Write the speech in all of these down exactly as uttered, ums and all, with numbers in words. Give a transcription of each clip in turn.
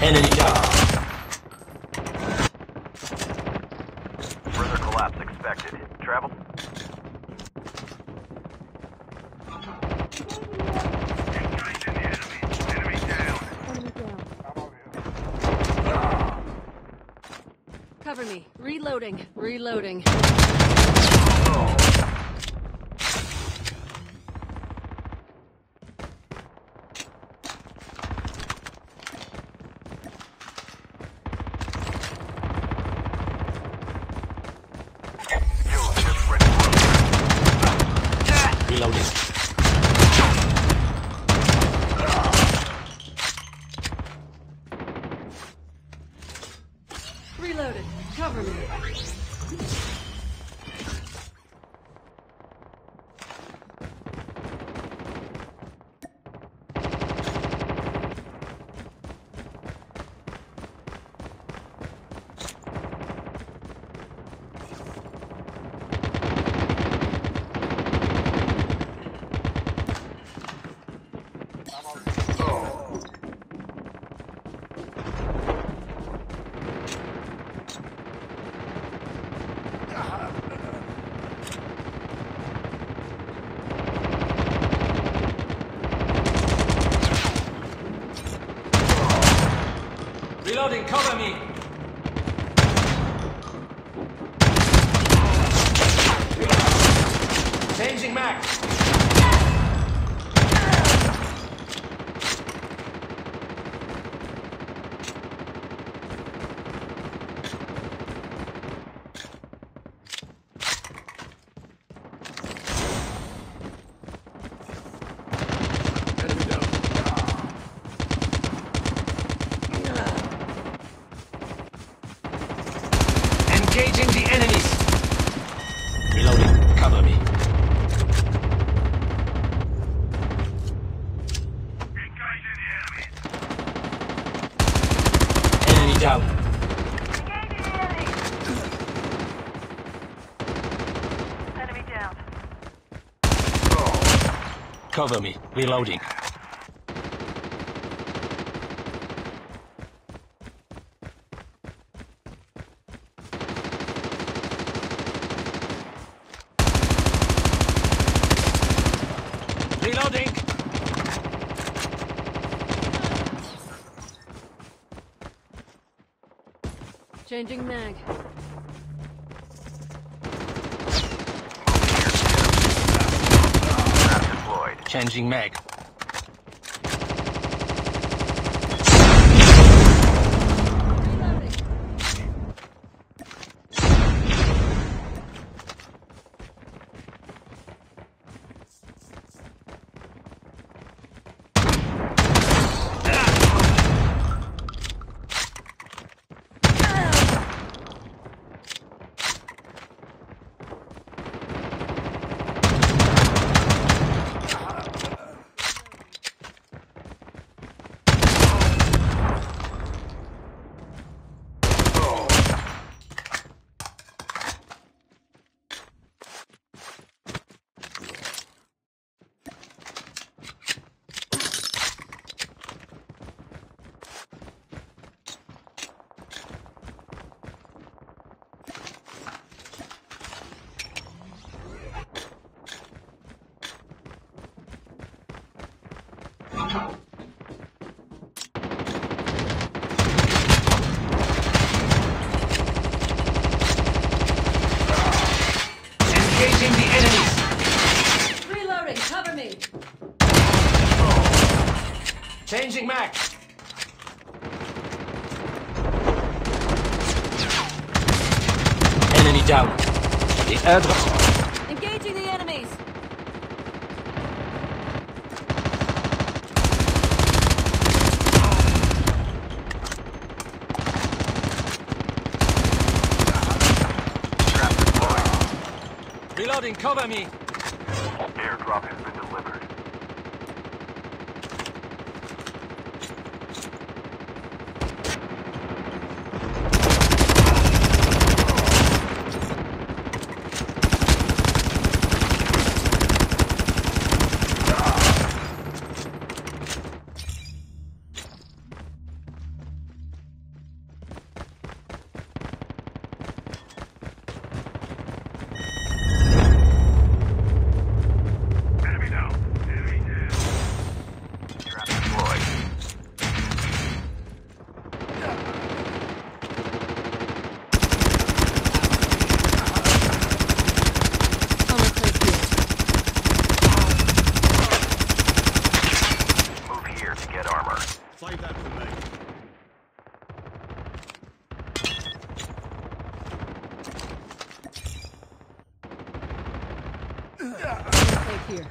Enemy down. Further collapse expected. Travel. Engaging the enemy. Enemy down. Enemy down. I'm over here. Cover me. Reloading. Reloading. Reloading. Reloaded. Cover me. Reloading, cover me! Changing mag! Enemy down. Engaging the enemies! Reloading, cover me. Engaging the enemy. Enemy down. Engaging the enemy. Enemy down. Cover me. Reloading. Reloading. Changing mag. Trap deployed. Changing mag. Reloading. Engaging the enemies! Reloading. Cover me. Changing mag! Enemy down. The airdrop. Engaging the enemies. Trap deployed. Reloading, cover me! Airdrop has been delivered. here.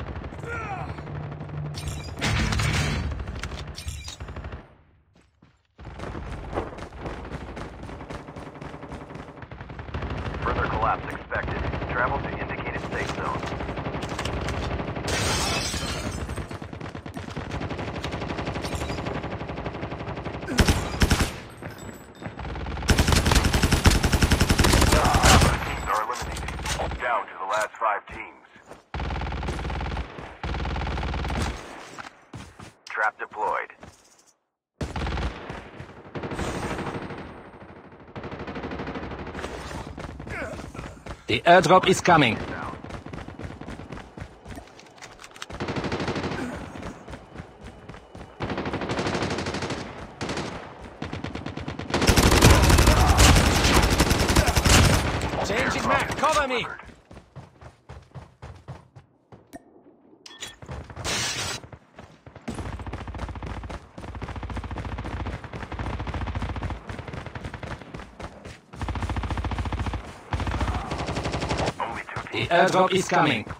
Further collapse expected. Travel to indicated safe zone. Teams are eliminated. Down to the last five teams. Trap deployed. The airdrop is coming. Down. Changing mag. Cover me. Only two The teams. airdrop is coming.